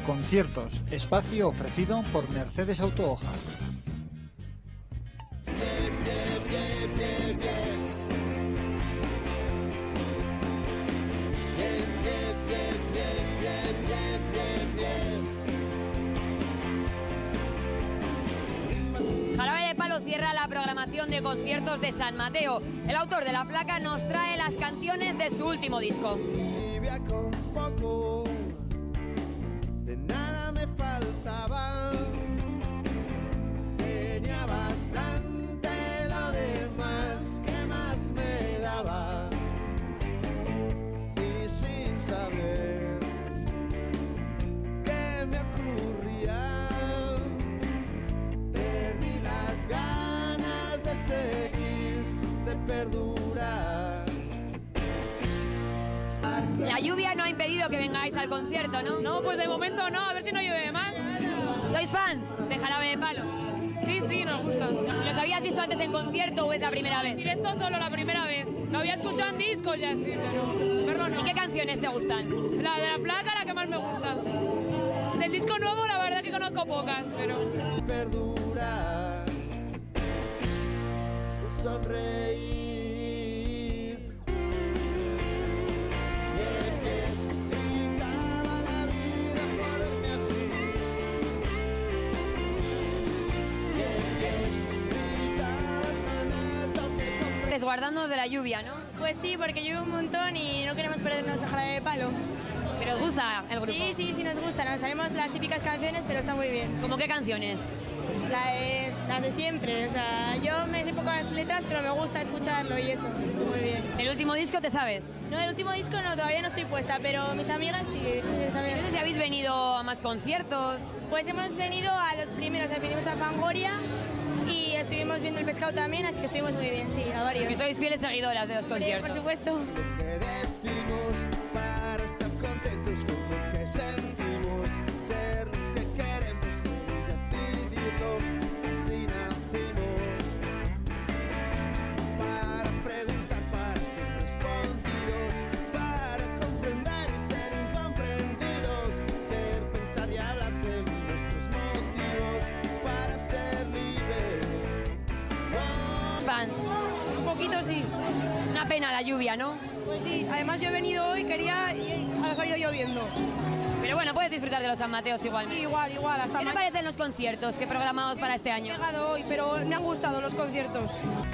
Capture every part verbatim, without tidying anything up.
Conciertos, espacio ofrecido por Mercedes Autohoja. Jarabe de Palo cierra la programación de conciertos de San Mateo. El autor de la placa nos trae las canciones de su último disco. Con poco, de nada me faltaba, tenía bastante, lo demás que más me daba, y sin saber qué me ocurría, perdí las ganas de seguir, de perdurar. La lluvia no ha impedido que vengáis al concierto, ¿no? No, pues de momento no, a ver si no llueve más. ¿Sois fans de Jarabe de Palo? Sí, sí, nos gusta. ¿Los habías visto antes en concierto o es la primera vez? Directo solo la primera vez. Lo había escuchado en discos ya sí, pero... Perdón, no. ¿Y qué canciones te gustan? La de la placa, la que más me gusta. Del disco nuevo, la verdad que conozco pocas, pero... Perdurar, sonreír. Resguardándonos de la lluvia, ¿no? Pues sí, porque llueve un montón y no queremos perdernos a Jarabe de Palo. ¿Pero os gusta el grupo? Sí, sí, sí nos gusta. Nos sabemos las típicas canciones, pero está muy bien. ¿Cómo qué canciones? Pues la de, las de siempre. O sea, yo me sé pocas letras, pero me gusta escucharlo y eso. Es muy bien. ¿El último disco te sabes? No, el último disco no, todavía no estoy puesta, pero mis amigas sí. No sé si habéis venido a más conciertos. Pues hemos venido a los primeros, venimos a Fangoria y estuvimos viendo El Pescado también, así que estuvimos muy bien, sí, a varios. Que sois fieles seguidoras de los conciertos. Por supuesto. Lo que decimos para estar contentos con lo que sentimos, ser lo que queremos ser y decidirlo, así nacimos. Para preguntar, para ser respondidos, para comprender y ser incomprendidos, ser, pensar y hablar según nuestros motivos, para ser libres. Fans. Un poquito sí. Una pena la lluvia, ¿no? Pues sí, además yo he venido hoy, quería y ha salido lloviendo. Pero bueno, puedes disfrutar de los San Mateos igualmente. Sí, igual, igual, hasta ¿Qué te mañana. parecen los conciertos que programamos para este He año? llegado hoy, pero me han gustado los conciertos.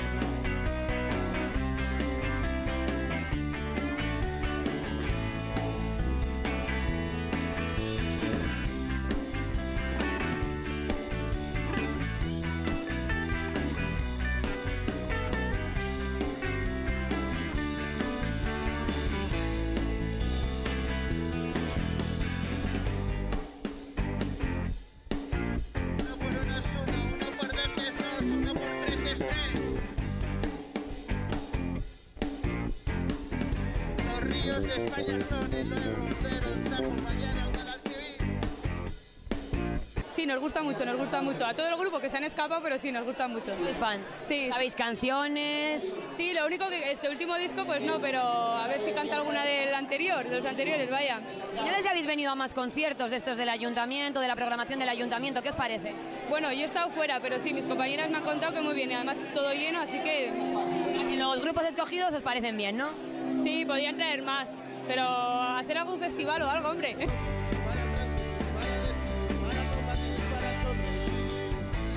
De España son el nuevo cero, estamos mañana con la T V. Sí, nos gusta mucho, nos gusta mucho. A todo el grupo que se han escapado, pero sí, nos gusta mucho. ¿Sois fans? Sí. ¿Sabéis canciones? Sí, lo único que este último disco, pues no, pero a ver si canta alguna del anterior, de los anteriores, vaya. No sé si habéis venido a más conciertos de estos del ayuntamiento, de la programación del ayuntamiento. ¿Qué os parece? Bueno, yo he estado fuera, pero sí, mis compañeras me han contado que muy bien, y además todo lleno, así que Los grupos escogidos os parecen bien, ¿no? sí, podrían traer más, pero hacer algún festival o algo, hombre. Para transmitir, para decir, para combatir, para sonreír.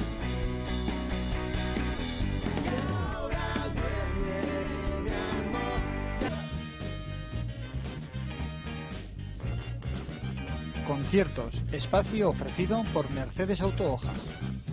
Y ahora duerme, mi amor. Conciertos, espacio ofrecido por Mercedes Autohoja.